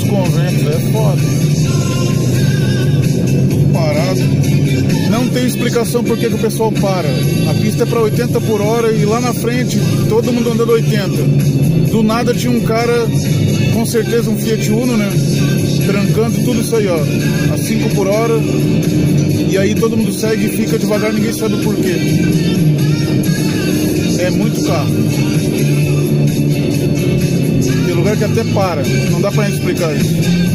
convento, é foda. Tudo parado. Não tem explicação por que o pessoal para. A pista é para 80 por hora e lá na frente todo mundo andando 80. Do nada tinha um cara, com certeza um Fiat Uno, né? Trancando tudo isso aí, ó. A 5 por hora. E aí todo mundo segue e fica devagar, ninguém sabe o porquê. É muito carro. Tem lugar que até para. Não dá pra gente explicar isso.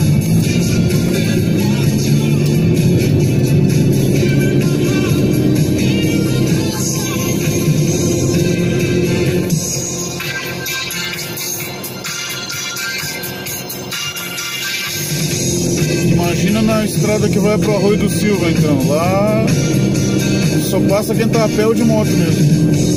Imagina na estrada que vai pro Arroio do Silva, então. Lá só passa quem tá a pé ou de moto mesmo.